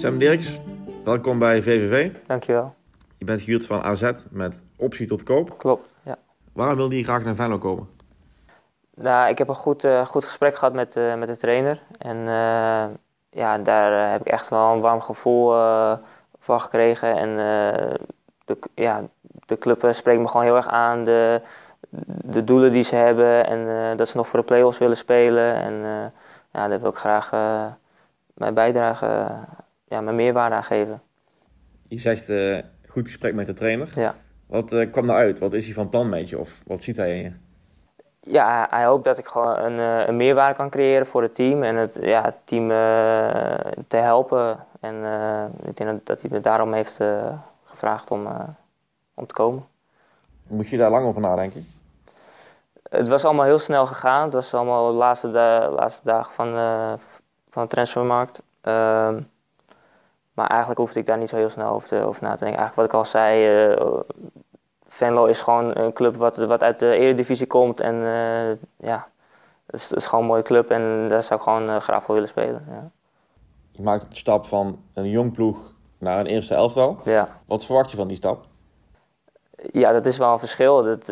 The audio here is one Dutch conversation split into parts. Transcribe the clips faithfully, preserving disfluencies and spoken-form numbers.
Sam Dirks, welkom bij V V V. Dankjewel. Je bent gehuurd van A Z met optie tot koop. Klopt, ja. Waarom wilde je graag naar Venlo komen? Nou, ik heb een goed, uh, goed gesprek gehad met, uh, met de trainer. En uh, ja, daar uh, heb ik echt wel een warm gevoel uh, van gekregen. En uh, de, ja, de club uh, spreekt me gewoon heel erg aan. De, de doelen die ze hebben en uh, dat ze nog voor de play-offs willen spelen. En uh, ja, daar wil ik graag uh, mijn bijdrage, uh, ja, mijn meerwaarde aan geven. Je zegt uh, goed gesprek met de trainer. Ja. Wat uh, kwam nou uit? Wat is hij van plan met je? Of wat ziet hij in je? Ja, hij hoopt dat ik gewoon een, een meerwaarde kan creëren voor het team en het, ja, het team uh, te helpen. En uh, ik denk dat hij me daarom heeft uh, gevraagd om, uh, om te komen. Moet je daar lang over nadenken? Het was allemaal heel snel gegaan. Het was allemaal de laatste, da laatste dagen van, uh, van de transfermarkt. Uh, maar eigenlijk hoefde ik daar niet zo heel snel over, te, over na te denken. Eigenlijk wat ik al zei, uh, Venlo is gewoon een club wat, wat uit de Eredivisie komt. En uh, ja, het is, het is gewoon een mooie club en daar zou ik gewoon uh, graag voor willen spelen. Ja. Je maakt de stap van een jong ploeg naar een eerste elftal. Ja. Wat verwacht je van die stap? Ja, dat is wel een verschil. Dat, uh,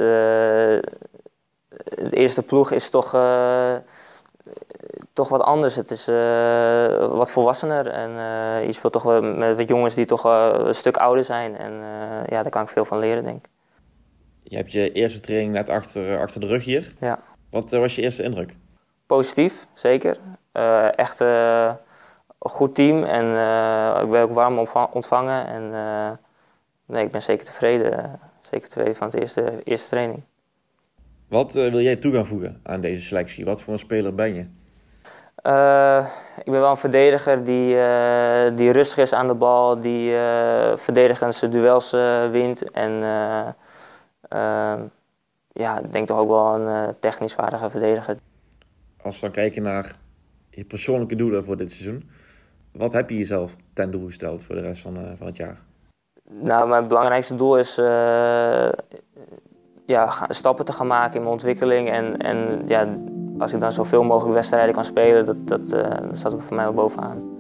de eerste ploeg is toch, uh, toch wat anders. Het is uh, wat volwassener en uh, je speelt toch wel met, met jongens die toch uh, een stuk ouder zijn. En uh, ja, daar kan ik veel van leren, denk ik. Je hebt je eerste training net achter, achter de rug hier. Ja. Wat uh, was je eerste indruk? Positief, zeker. Uh, echt uh, een goed team en uh, ik ben ook warm ontvangen. En uh, nee, ik ben zeker tevreden. Zeker tevreden van de eerste, eerste training. Wat uh, wil jij toe gaan voegen aan deze selectie? Wat voor een speler ben je? Uh, ik ben wel een verdediger die, uh, die rustig is aan de bal, die uh, verdedigend zijn duels uh, wint. En uh, uh, ja, ik denk toch ook wel een uh, technisch vaardige verdediger. Als we dan kijken naar je persoonlijke doelen voor dit seizoen, wat heb je jezelf ten doel gesteld voor de rest van, uh, van het jaar? Nou, mijn belangrijkste doel is uh, ja, stappen te gaan maken in mijn ontwikkeling. En, en ja, als ik dan zoveel mogelijk wedstrijden kan spelen, dat, dat, uh, dat staat er voor mij wel bovenaan.